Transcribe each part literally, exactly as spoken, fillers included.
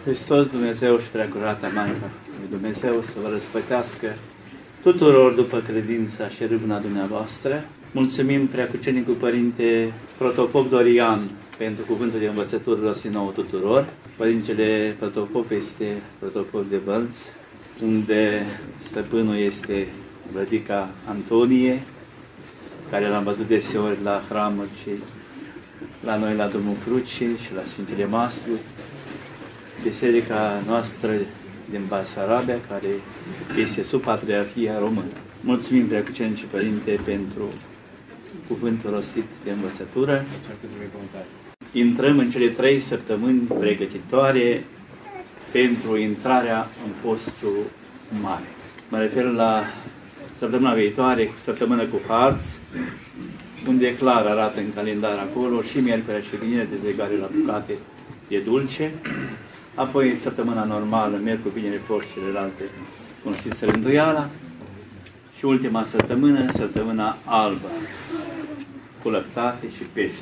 Hristos Dumnezeu și Preacurata Maica lui Dumnezeu să vă răspătească tuturor după credința și râvna dumneavoastră. Mulțumim Preacucenicul Părinte Protopop Dorian pentru cuvântul de învățătură rostit nouă tuturor. Părintele Protopop este Protopop de Bălți, unde stăpânul este Vlădica Antonie, care l-am văzut deseori la hramuri și la noi la Drumul Crucii și la Sfintele Mascuri. Biserica noastră din Basarabia, care este sub Patriarhia Română. Mulțumim Preacucenice Părinte pentru cuvântul rostit de învățătură. Intrăm în cele trei săptămâni pregătitoare pentru intrarea în postul mare. Mă refer la săptămâna viitoare, săptămână cu harți, unde clar arată în calendar acolo și miercurea și vinerea dezlegare la bucate e dulce. Apoi săptămâna normală, miercuri, vineri, post și celelalte, cum știți, rânduiala. Și ultima săptămână, săptămâna albă, cu lăptate și pește.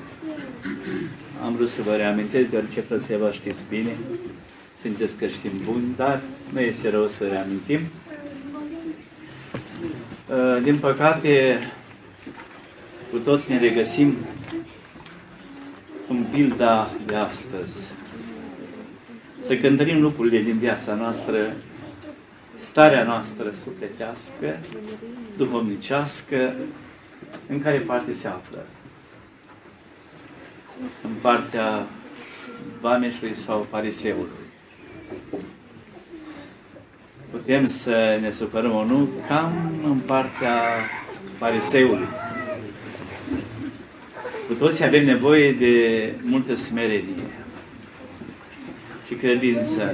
Am vrut să vă reamintesc, deoarece frăția vă știți bine, sunteți creștini buni, dar nu este rău să reamintim. Din păcate, cu toți ne regăsim în pilda de astăzi. Să cântărim lucrurile din viața noastră, starea noastră sufletească, duhovnicească, în care parte se află. În partea vameșului sau fariseului. Putem să ne supărăm o nu, cam în partea fariseului. Cu toții avem nevoie de multă smerenie și credință.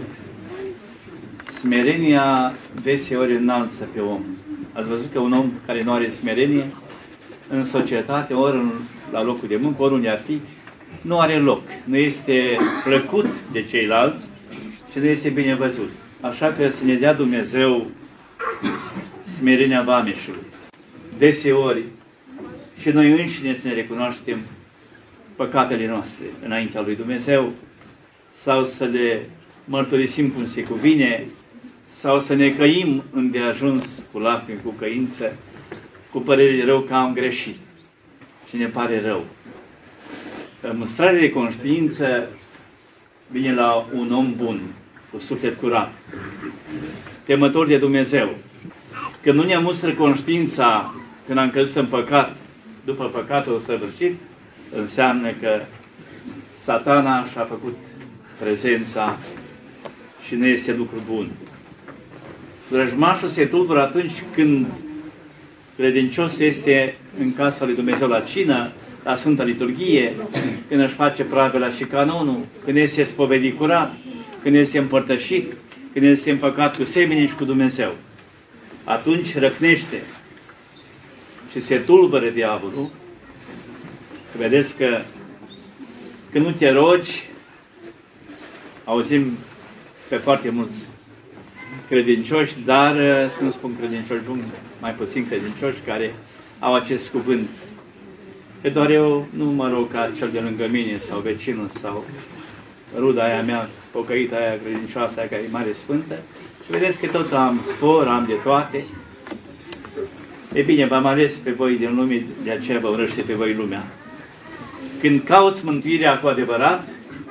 Smerenia deseori înalță pe om. Ați văzut că un om care nu are smerenie în societate, ori la locul de muncă, oriunde ar fi, nu are loc. Nu este plăcut de ceilalți și nu este bine văzut. Așa că să ne dea Dumnezeu smerenia vameșului. Deseori și noi înșine să ne recunoaștem păcatele noastre înaintea lui Dumnezeu, sau să le mărturisim cum se cuvine, sau să ne căim îndeajuns cu lacrimi, cu căință, cu părere de rău că am greșit și ne pare rău. Mustrarea de conștiință vine la un om bun, cu suflet curat, temător de Dumnezeu. Când nu ne mustră conștiința când am căzut în păcat, după păcatul săvârșit, înseamnă că Satana și-a făcut prezența și nu este lucru bun. Vrăjmașul se tulbură atunci când credincios este în casa lui Dumnezeu la cină, la Sfânta Liturghie, când își face pravila și canonul, când este spovedit curat, când este împărtășit, când este împăcat cu semenii și cu Dumnezeu. Atunci răcnește și se tulbără diavolul. Vedeți că când nu te rogi, auzim pe foarte mulți credincioși, dar să nu spun credincioși buni, mai puțin credincioși, care au acest cuvânt. Că doar eu nu mă rog ca cel de lângă mine sau vecinul sau ruda aia mea, pocăită aia credincioasă aia care e mare sfântă. Și vedeți că tot am spor, am de toate. E bine, v-am ales pe voi din lume, de aceea vă urăște pe voi lumea. Când cauți mântuirea cu adevărat,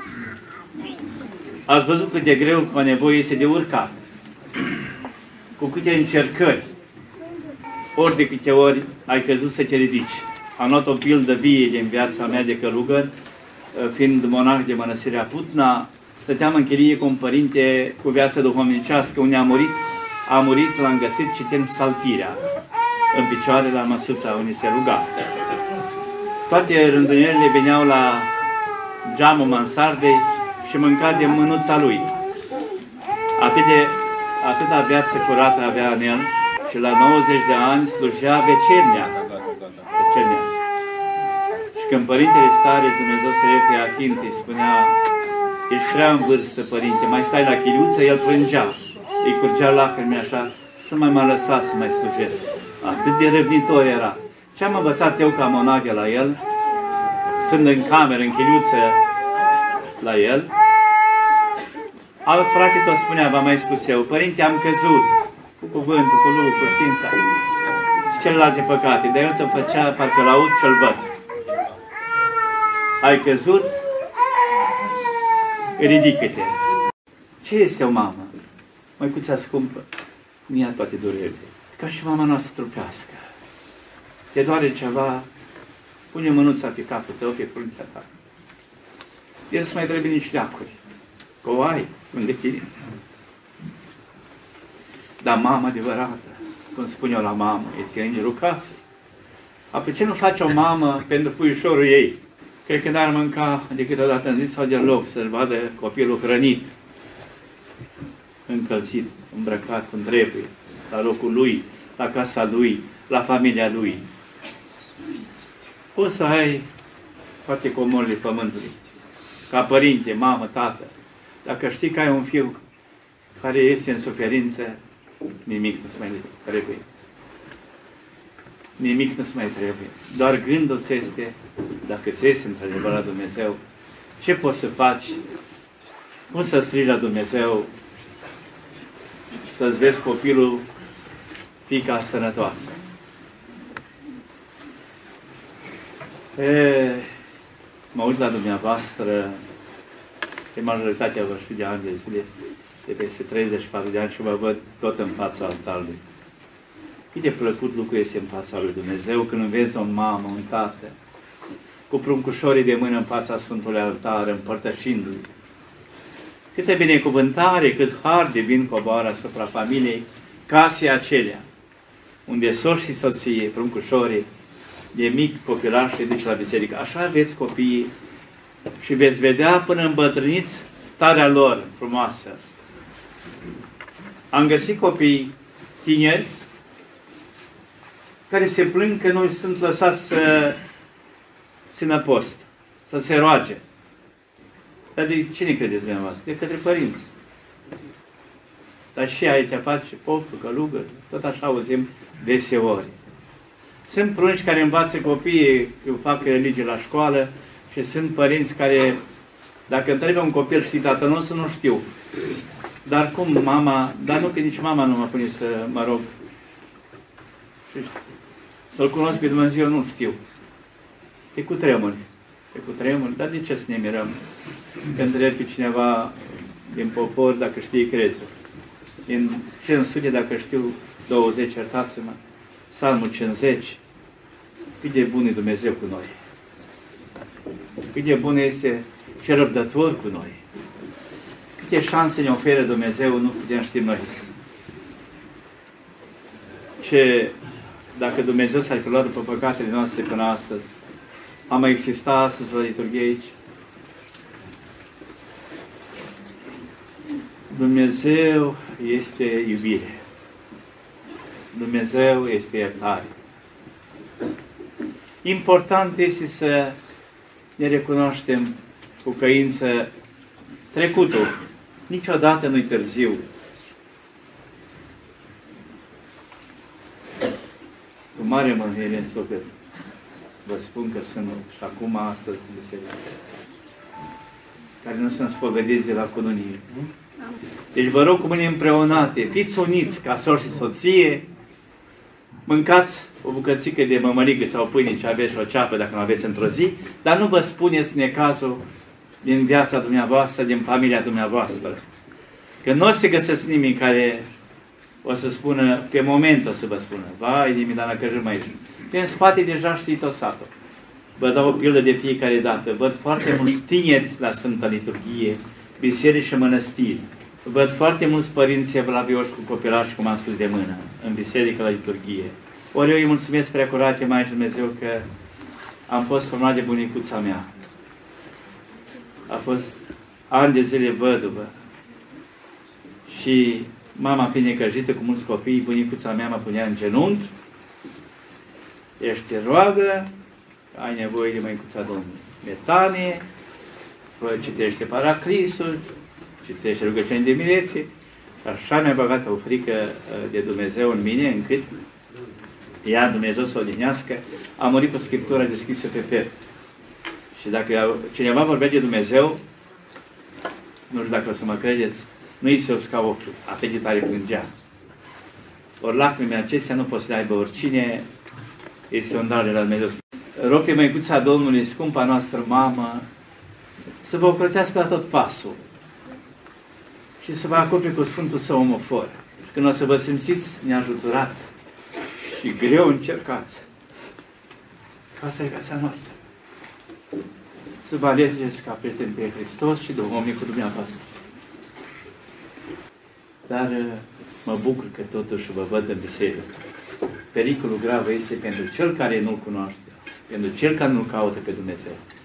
ați văzut cât de greu cu nevoie este de urcat. Cu câte încercări, ori de câte ori ai căzut să te ridici. Am luat o pildă vie din viața mea de călugăr, fiind monah de Mănăstirea Putna, stăteam în chilie cu un părinte cu viață duhovnicească, unde a murit, a murit, l-am găsit citind psaltirea în picioare la măsuța unde se ruga. Toate rândunierile veneau la geamul mansardei și mânca de mânuța lui. Atât de, atâta viață curată avea în el și la nouăzeci de ani slujea vecernia. vecernia. Și când Părintele Stare, Dumnezeu să ierte Achinte, îi spunea: ești prea în vârstă, Părinte, mai stai la chiliuță, el plângea. Îi curgea lacrimi așa: să mai mă lăsați să mai slujesc. Atât de răbnitor era. Ce am învățat eu ca monah de la el, stând în cameră, în chiliuță la el, Alt frate tot spunea, v-am mai spus eu, părinte, am căzut cu cuvântul, cu lucru, cu știința și celelalte păcate, dar el tot făcea, parcă l-aud și-l văd. Ai căzut? Ridică-te. Ce este o mamă? Măicuța scumpă, nu ia toate durerile. Ca și mama noastră trupească. Te doare ceva, pune mânuța pe capul tău, pe fruntea ta. El să mai trebuie niște leacuri. Că o ai unde tine. Dar mama adevărată, cum spun eu la mamă, este îngerul casei. Apoi ce nu face o mamă pentru puișorul ei? Cred că n-ar mânca decât o dată în zi sau deloc să-l vadă copilul hrănit, încălțit, îmbrăcat cum trebuie, la locul lui, la casa lui, la familia lui. Poți să ai toate comorile pământului, ca părinte, mamă, tată. Dacă știi că ai un fiu care este în suferință, nimic nu-ți mai trebuie. Nimic nu-ți mai trebuie. Doar gândul ți este, dacă ți este într-adevăr la Dumnezeu, ce poți să faci? Cum să strigi la Dumnezeu să-ți vezi copilul, fiica sănătoasă? E, mă uit la dumneavoastră, de majoritatea vă știu de ani de zile, de peste treizeci și patru de ani și vă văd tot în fața altarului. Cât de plăcut lucru este în fața lui Dumnezeu când vezi o mamă, un tată, cu pruncușorii de mână în fața Sfântului Altar, împărtășindu-i. Câte binecuvântare, cât har divin coboară asupra familiei, casei acelea, unde soț și soție, pruncușorii, de mic copilaș și duci la biserică. Așa aveți copiii și veți vedea până îmbătrâniți starea lor frumoasă. Am găsit copii tineri care se plâng că nu sunt lăsați să țină post, să se roage. Dar de cine credeți dumneavoastră? De către părinți. Dar și aici face popul, călugă, tot așa auzim deseori. Sunt prunci care învață copiii că fac religie la școală și sunt părinți care, dacă întrebi un copil, știi tatăl nostru, nu știu. Dar cum mama, dar nu că nici mama nu mă pune să mă rog. Să-L cunosc pe Dumnezeu, nu știu. E cu tremuri. E cu tremuri. Dar de ce să ne mirăm? Când întrebi pe cineva din popor, dacă știe crezul. În cincizeci sute, dacă știu douăzeci, iertați-mă, Psalmul cincizeci, cât de bun e Dumnezeu cu noi. Cât de bun este și răbdător cu noi. Câte șanse ne oferă Dumnezeu, nu putem ști noi. Ce, dacă Dumnezeu s-ar fi luat după păcatele noastre până astăzi, am mai exista astăzi la liturghie aici? Dumnezeu este iubire. Dumnezeu este iertare. Important este să ne recunoaștem cu căință trecutul. Niciodată nu-i târziu. Cu mare mângâiere în suflet vă spun că sunt și acum, astăzi, în biserică, care nu sunt spovedezi de la cununie. Deci vă rog cu mâini împreunate, fiți uniți ca soț și soție, mâncați o bucățică de mămăligă sau pâine ce aveți și o ceapă dacă nu aveți într-o zi, dar nu vă spuneți necazul din viața dumneavoastră, din familia dumneavoastră. Că nu o să găsesc nimeni care o să spună, pe moment o să vă spună, vai, Dimidana, că jăm aici. Pe în spate deja știi tot satul. Vă dau o pildă de fiecare dată. Văd foarte mulți tineri la Sfânta Liturghie, biserici și mănăstiri. Văd foarte mulți părinți evlavioși cu copilași, cum am spus, de mână, în biserică la liturghie. Ori eu îi mulțumesc prea curate Maicii Dumnezeu că am fost format de bunicuța mea. A fost ani de zile văduvă. Și mama fiind necăjită cu mulți copii, bunicuța mea mă punea în genunchi. Ești te roagă, ai nevoie de măicuța Domnului. Metanie, citește Paraclisul, citește rugăciuni de diminețe. Așa mi-a băgat o frică de Dumnezeu în mine, încât ea, Dumnezeu să o odihnească, a murit cu Scriptura deschisă pe piept. Și dacă cineva vorbea de Dumnezeu, nu știu dacă o să mă credeți, nu îi se usca ochiul, atât de tare plângea. Ori lacrimile acestea nu poate să le aibă oricine, este un dar de la Dumnezeu. Rog pe Măicuța Domnului, scumpa noastră mamă, să vă ocrotească la tot pasul și să vă acopere cu Sfântul Său omofor. Când o să vă simțiți neajuturați și greu încercați, ca asta e viața noastră. Să vă alegeți ca prieteni pe Hristos și duhovnicul dumneavoastră. Dar mă bucur că totuși vă văd în biserică. Pericolul grav este pentru cel care nu-L cunoaște, pentru cel care nu-L caută pe Dumnezeu.